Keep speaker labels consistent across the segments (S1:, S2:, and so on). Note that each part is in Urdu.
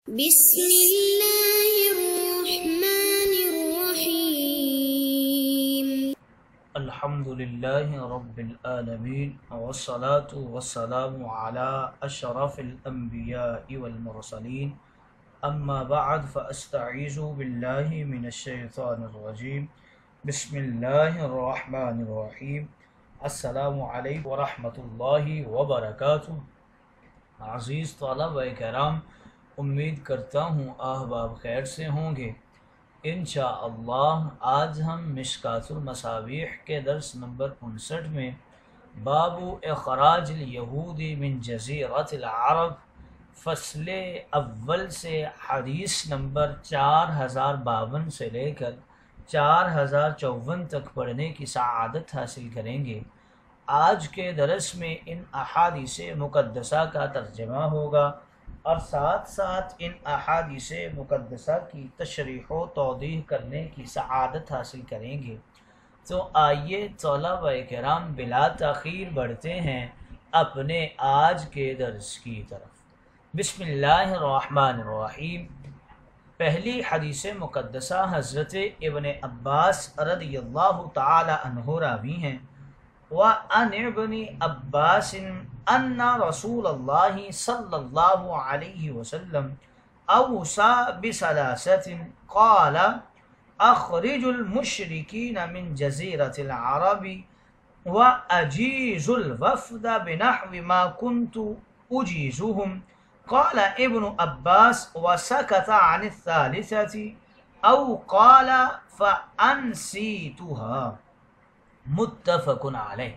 S1: بسم الله الرحمن الرحيم.
S2: الحمد لله رب العالمين والصلاة والسلام على أشرف الأنبياء والمرسلين أما بعد فأستعيذ بالله من الشيطان الرجيم بسم الله الرحمن الرحيم السلام علیکم ورحمۃ اللہ وبرکاتہ۔ عزیز طلبہ کرام، امید کرتا ہوں احباب خیر سے ہوں گے۔ انشاءاللہ آج ہم مشکات المصابیح کے درس نمبر 59 میں باب اخراج الیہود من جزیرۃ العرب فصل اول سے حدیث نمبر 4052 سے لے کر 4054 تک پڑھنے کی سعادت حاصل کریں گے۔ آج کے درس میں ان احادیث مقدسہ کا ترجمہ ہوگا اور ساتھ ساتھ ان احادیث مقدسہ کی تشریح و توضیح کرنے کی سعادت حاصل کریں گے۔ تو آئیے طلبہ کرام بلا تاخیر بڑھتے ہیں اپنے آج کے درس کی طرف۔ بسم اللہ الرحمن الرحیم۔ پہلی حدیث مقدسہ حضرت ابن عباس رضی اللہ تعالی عنہ راوی ہیں۔ وَعَنِ ابْنِ عَبَّاسٍ أَنَّ رَسُولَ اللَّهِ صَلَّى اللَّهُ عَلَيْهِ وسلم أَوْصَى بِثَلَاثَةٍ قَالَ أَخْرِجُ الْمُشْرِكِينَ مِنْ جَزِيرَةِ الْعَرَبِ وَأَجِيزُ الْوَفْدَ بِنَحْوِ مَا كُنْتُ أُجِيزُهُمْ قال ابن عباس وسكت عن الثالثة أو قال فأنسيتها متفق علیہ۔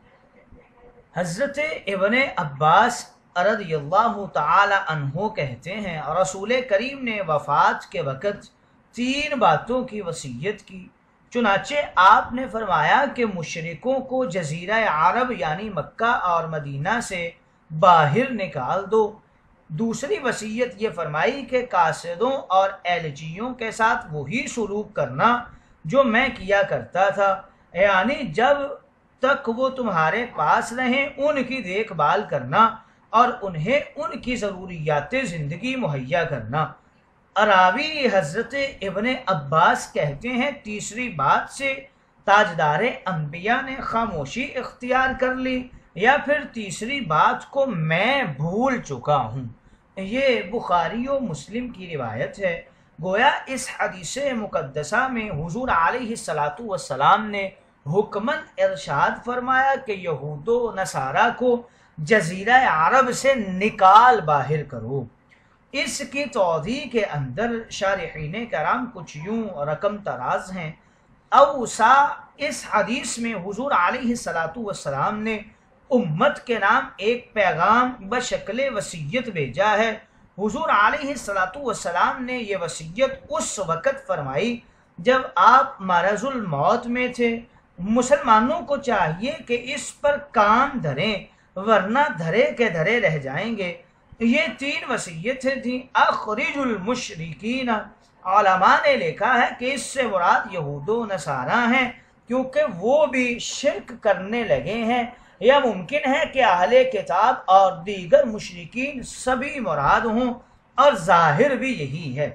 S2: حضرت ابن عباس رضی اللہ تعالی عنہ کہتے ہیں رسول کریم نے وفات کے وقت 3 باتوں کی وصیت کی، چنانچہ آپ نے فرمایا کہ مشرکوں کو جزیرہ عرب یعنی مکہ اور مدینہ سے باہر نکال دو۔ دوسری وصیت یہ فرمائی کہ قاصدوں اور ایلچیوں کے ساتھ وہی سلوک کرنا جو میں کیا کرتا تھا، یعنی جب تک وہ تمہارے پاس رہیں ان کی دیکھ بھال کرنا اور انہیں ان کی ضروریات زندگی مہیا کرنا۔ راوی حضرت ابن عباس کہتے ہیں تیسری بات سے تاجدار انبیاء نے خاموشی اختیار کر لی یا پھر تیسری بات کو میں بھول چکا ہوں۔ یہ بخاری و مسلم کی روایت ہے۔ گویا اس حدیث مقدسہ میں حضور علیہ السلام نے حکماً ارشاد فرمایا کہ یہود و نصارہ کو جزیرہ عرب سے نکال باہر کرو۔ اس کی توضیح کے اندر شارحین کرام کچھ یوں رقم تراز ہیں۔ اوصا اس حدیث میں حضور علیہ السلام نے امت کے نام ایک پیغام بشکل وصیت بھیجا ہے۔ حضور علیہ السلام نے یہ وصیت اس وقت فرمائی جب آپ مرض الموت میں تھے۔ مسلمانوں کو چاہیے کہ اس پر کام دھریں ورنہ دھرے کے دھرے رہ جائیں گے۔ یہ 3 وصیتیں تھیں۔ اخرج المشرکین، علماء نے لکھا ہے کہ اس سے مراد یہود و نصارہ ہیں کیونکہ وہ بھی شرک کرنے لگے ہیں، یا ممکن ہے کہ اہل کتاب اور دیگر مشرکین سبھی مراد ہوں اور ظاہر بھی یہی ہے۔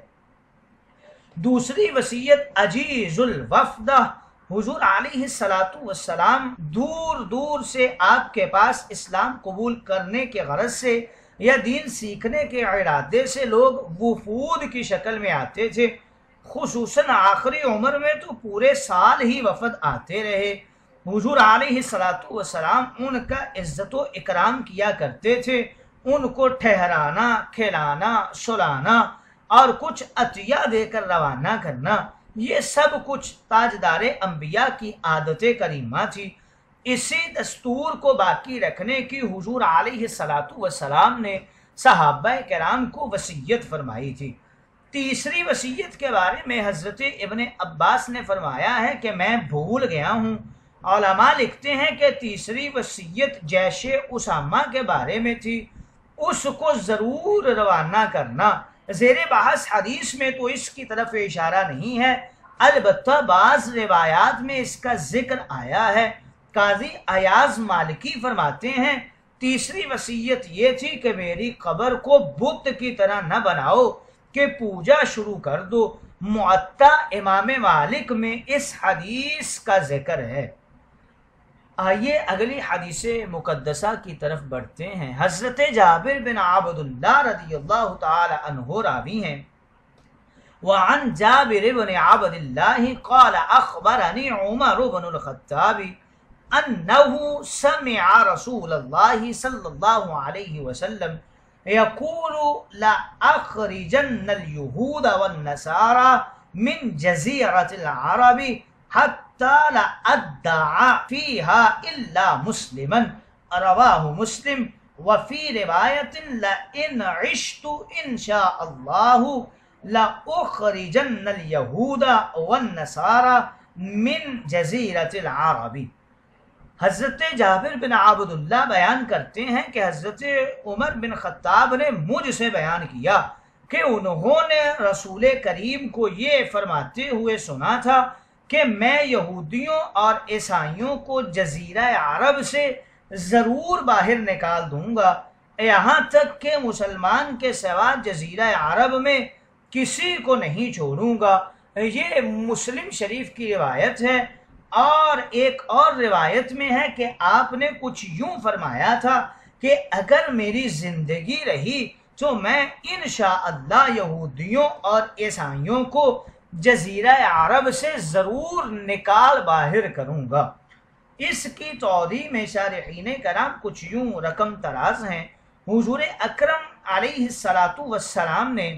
S2: دوسری وصیت اجیز الوفد، حضور علیہ السلام دور دور سے آپ کے پاس اسلام قبول کرنے کے غرض سے یا دین سیکھنے کے ارادے سے لوگ وفود کی شکل میں آتے تھے۔ خصوصاً آخری عمر میں تو پورے سال ہی وفد آتے رہے۔ حضور علیہ السلام ان کا عزت و اکرام کیا کرتے تھے، ان کو ٹھہرانا، کھلانا، سلانا اور کچھ عطیہ دے کر روانہ کرنا، یہ سب کچھ تاجدار انبیاء کی عادت کریمہ تھی۔ اسی دستور کو باقی رکھنے کی حضور علیہ السلام نے صحابہ کرام کو وصیت فرمائی تھی۔ تیسری وصیت کے بارے میں حضرت ابن عباس نے فرمایا ہے کہ میں بھول گیا ہوں۔ علماء لکھتے ہیں کہ تیسری وصیت جیش اسامہ کے بارے میں تھی، اس کو ضرور روانہ کرنا۔ زیر بحث حدیث میں تو اس کی طرف اشارہ نہیں ہے، البتہ بعض روایات میں اس کا ذکر آیا ہے۔ قاضی ایاز مالکی فرماتے ہیں تیسری وصیت یہ تھی کہ میری قبر کو بت کی طرح نہ بناؤ، کہ پوجا شروع کر دو۔ معطا امام مالک میں اس حدیث کا ذکر ہے۔ آئیے اگلی حدیث مقدسہ کی طرف بڑھتے ہیں۔ حضرت جابر بن عبداللہ رضی اللہ تعالی عنہ راوی ہیں۔ وعن جابر بن عبد الله قال أخبرني عمر بن الخطاب أنه سمع رسول الله صلى الله عليه وسلم يقول لأخرجن اليهود والنصارى من جزيرة العرب حتى لا أدعى فيها إلا مسلما، رواه مسلم۔ وفي رواية لئن عشت إن شاء الله لأخرجن اليهود والنصارى من جزیرۃ العرب۔ حضرت جابر بن عبداللہ بیان کرتے ہیں کہ حضرت عمر بن خطاب نے مجھ سے بیان کیا کہ انہوں نے رسول کریم کو یہ فرماتے ہوئے سنا تھا کہ میں یہودیوں اور عیسائیوں کو جزیرہ عرب سے ضرور باہر نکال دوں گا، یہاں تک کہ مسلمان کے سوا جزیرہ عرب میں کسی کو نہیں چھوڑوں گا۔ یہ مسلم شریف کی روایت ہے، اور ایک اور روایت میں ہے کہ آپ نے کچھ یوں فرمایا تھا کہ اگر میری زندگی رہی تو میں انشاءاللہ یہودیوں اور عیسائیوں کو جزیرہ عرب سے ضرور نکال باہر کروں گا۔ اس کی توضیح میں شارحین کرام کچھ یوں رقم تراز ہیں۔ حضور اکرم علیہ السلام نے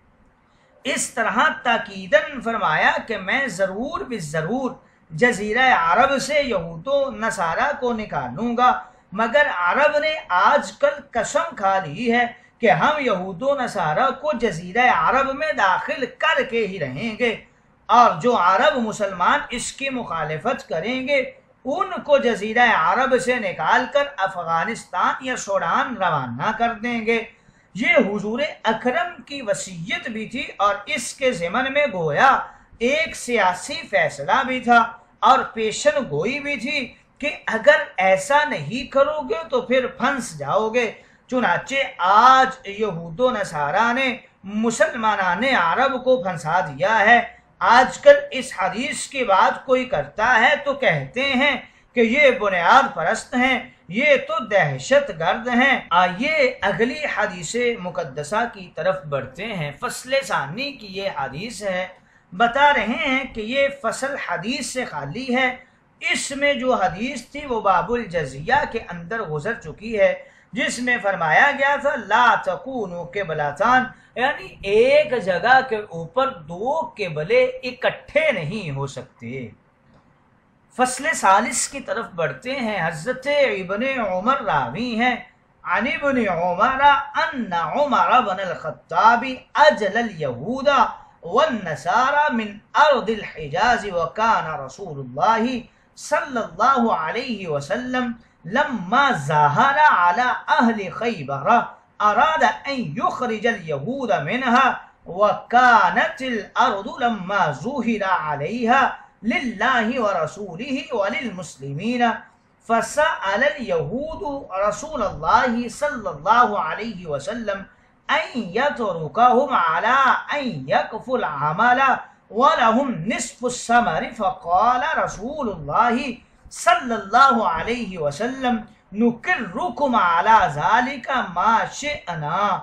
S2: اس طرح تاکیداً فرمایا کہ میں ضرور بالضرور جزیرہ عرب سے یہود و نصارہ کو نکالوں گا، مگر عرب نے آج کل قسم کھا لی ہے کہ ہم یہود و نصارہ کو جزیرہ عرب میں داخل کر کے ہی رہیں گے، اور جو عرب مسلمان اس کی مخالفت کریں گے ان کو جزیرہ عرب سے نکال کر افغانستان یا سوڈان روانہ کر دیں گے۔ یہ حضور اکرم کی وصیت بھی تھی، اور اس کے ضمن میں گویا ایک سیاسی فیصلہ بھی تھا اور پیشن گوئی بھی تھی کہ اگر ایسا نہیں کرو گے تو پھر پھنس جاؤ گے۔ چنانچہ آج یہود و نصارہ نے مسلمانان عرب کو پھنسا دیا ہے۔ آج کل اس حدیث کی بات کوئی کرتا ہے تو کہتے ہیں کہ یہ بنیاد پرست ہیں، یہ تو دہشت گرد ہیں۔ آئیے اگلی حدیث مقدسہ کی طرف بڑھتے ہیں۔ فصل ثانی کی یہ حدیث ہے۔ بتا رہے ہیں کہ یہ فصل حدیث سے خالی ہے۔ اس میں جو حدیث تھی وہ باب الجزیہ کے اندر گزر چکی ہے، جس میں فرمایا گیا تھا لا تکونوا قبلتان، یعنی ایک جگہ کے اوپر دو قبلے اکٹھے نہیں ہو سکتے۔ فصل ثالث کی طرف بڑھتے ہیں۔ حضرت ابن عمر راوی ہیں، عن ابن عمر ان عمر بن الخطاب اجل اليهود والنصارى من ارض الحجاز وكان رسول الله صلى الله عليه وسلم لما ظهر على اهل خيبر اراد ان يخرج اليهود منها وكانت الارض لما ظهر عليها لله ورسوله وللمسلمين فسأل اليهود رسول الله صلى الله عليه وسلم أن يتركهم على أن يكفوا العمل ولهم نصف الثمر فقال رسول الله صلى الله عليه وسلم نكركم على ذلك ما شئنا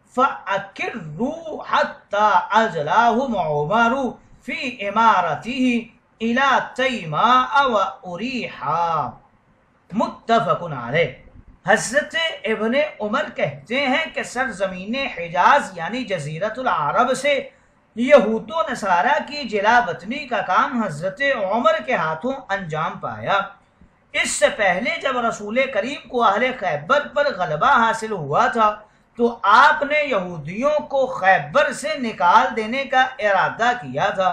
S2: فأكروا حتى أجلاهم عمر في إمارته إلى تیماء و اریحا، متفق علیہ۔ حضرت ابن عمر کہتے ہیں کہ سرزمین حجاز یعنی جزیرۃ العرب سے یہود و نصارہ کی جلا وطنی کا کام حضرت عمر کے ہاتھوں انجام پایا۔ اس سے پہلے جب رسول کریم کو اہل خیبر پر غلبہ حاصل ہوا تھا تو آپ نے یہودیوں کو خیبر سے نکال دینے کا ارادہ کیا تھا،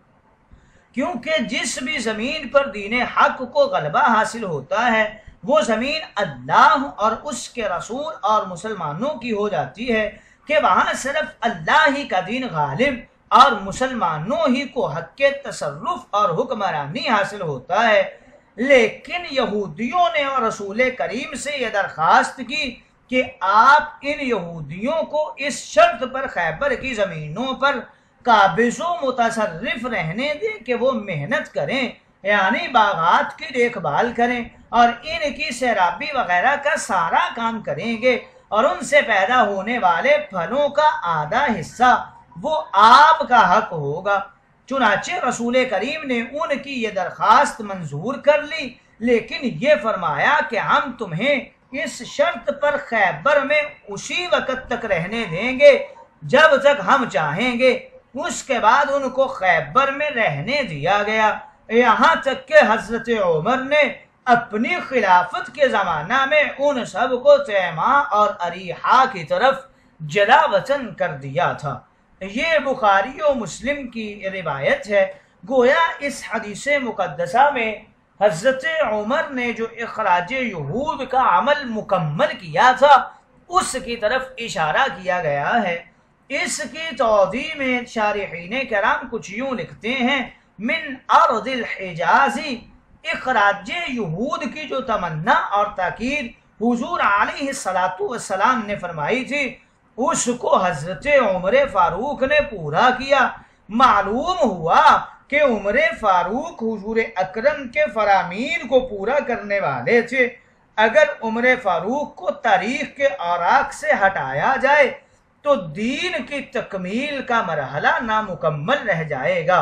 S2: کیونکہ جس بھی زمین پر دین حق کو غلبہ حاصل ہوتا ہے وہ زمین اللہ اور اس کے رسول اور مسلمانوں کی ہو جاتی ہے کہ وہاں صرف اللہ ہی کا دین غالب اور مسلمانوں ہی کو حق کے تصرف اور حکمرانی حاصل ہوتا ہے۔ لیکن یہودیوں نے اور رسول کریم سے یہ درخواست کی کہ آپ ان یہودیوں کو اس شرط پر خیبر کی زمینوں پر قابض و متصرف رہنے دیں کہ وہ محنت کریں، یعنی باغات کی دیکھ بھال کریں اور ان کی سیرابی وغیرہ کا سارا کام کریں گے، اور ان سے پیدا ہونے والے پھلوں کا آدھا حصہ وہ آپ کا حق ہوگا۔ چنانچہ رسول کریم نے ان کی یہ درخواست منظور کر لی، لیکن یہ فرمایا کہ ہم تمہیں اس شرط پر خیبر میں اسی وقت تک رہنے دیں گے جب تک ہم چاہیں گے۔ اس کے بعد ان کو خیبر میں رہنے دیا گیا، یہاں تک کہ حضرت عمر نے اپنی خلافت کے زمانہ میں ان سب کو تیما اور اریحا کی طرف جلا وطن کر دیا تھا۔ یہ بخاری و مسلم کی روایت ہے۔ گویا اس حدیث مقدسہ میں حضرت عمر نے جو اخراج یہود کا عمل مکمل کیا تھا اس کی طرف اشارہ کیا گیا ہے۔ اس کی توضیح میں شارحین کرام کچھ یوں لکھتے ہیں، من ارض الحجاز، اخراج یہود کی جو تمنا اور تاکید حضور علیہ السلام نے فرمائی تھی اس کو حضرت عمر فاروق نے پورا کیا۔ معلوم ہوا کہ عمر فاروق حضور اکرم کے فرامین کو پورا کرنے والے تھے۔ اگر عمر فاروق کو تاریخ کے اوراق سے ہٹایا جائے تو دین کی تکمیل کا مرحلہ نامکمل رہ جائے گا۔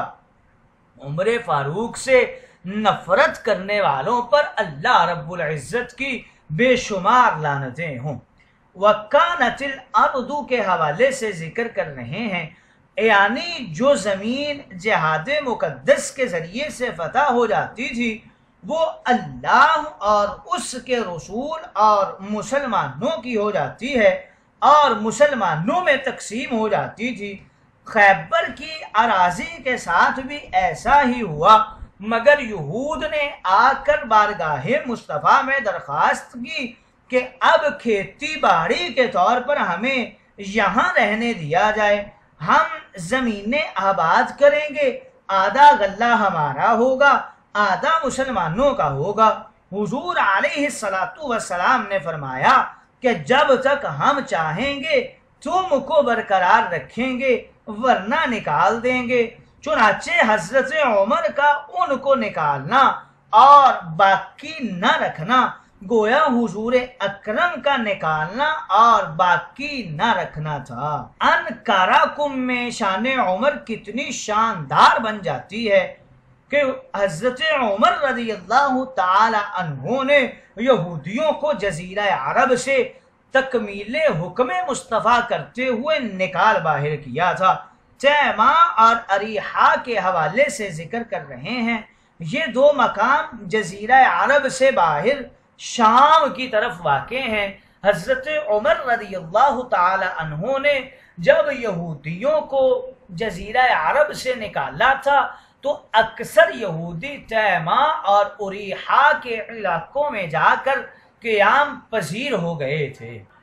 S2: عمر فاروق سے نفرت کرنے والوں پر اللہ رب العزت کی بے شمار لعنتیں ہوں۔ وَكَانَتِ الْأَرْضُ کے حوالے سے ذکر کر رہے ہیں، یعنی جو زمین جہاد مقدس کے ذریعے سے فتح ہو جاتی تھی وہ اللہ اور اس کے رسول اور مسلمانوں کی ہو جاتی ہے اور مسلمانوں میں تقسیم ہو جاتی تھی۔ خیبر کی اراضی کے ساتھ بھی ایسا ہی ہوا، مگر یہود نے آ کر بارگاہ مصطفیٰ میں درخواست کی کہ اب کھیتی باڑی کے طور پر ہمیں یہاں رہنے دیا جائے، ہم زمینیں آباد کریں گے، آدھا غلہ ہمارا ہوگا، آدھا مسلمانوں کا ہوگا۔ حضور علیہ السلام نے فرمایا کہ جب تک ہم چاہیں گے تم کو برقرار رکھیں گے ورنہ نکال دیں گے۔ چنانچہ حضرت عمر کا ان کو نکالنا اور باقی نہ رکھنا گویا حضور اکرم کا نکالنا اور باقی نہ رکھنا تھا۔ انکارکم میں شان عمر کتنی شاندار بن جاتی ہے کہ حضرت عمر رضی اللہ تعالی عنہ نے یہودیوں کو جزیرہ عرب سے تکمیل حکم مصطفیٰ کرتے ہوئے نکال باہر کیا تھا۔ تیما اور اریحا کے حوالے سے ذکر کر رہے ہیں، یہ دو مقام جزیرہ عرب سے باہر شام کی طرف واقع ہیں۔ حضرت عمر رضی اللہ تعالی عنہ نے جب یہودیوں کو جزیرہ عرب سے نکالا تھا تو اکثر یہودی تیما اور اریحا کے علاقوں میں جا کر قیام پذیر ہو گئے تھے۔